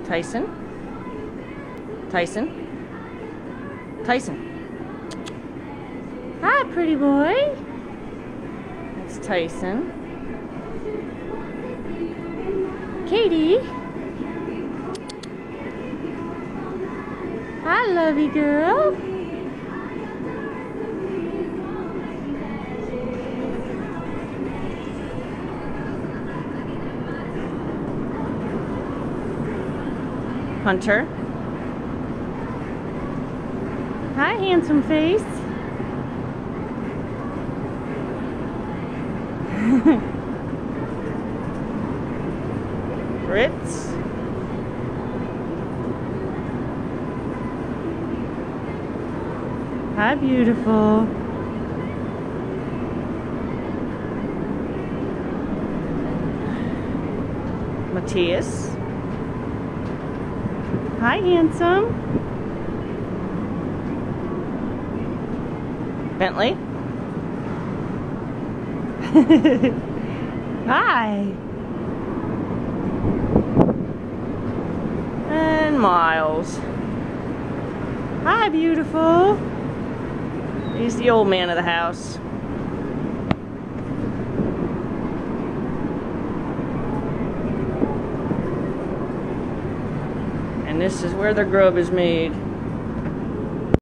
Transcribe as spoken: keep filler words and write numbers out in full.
Tyson. Tyson. Tyson. Hi, pretty boy. That's Tyson. Katie. Hi, lovey girl. Hunter. Hi, handsome face. Ritz. Hi, beautiful. Matthias. Hi, handsome. Bentley. Hi. And Miles. Hi, beautiful. He's the old man of the house. And this is where the grub is made.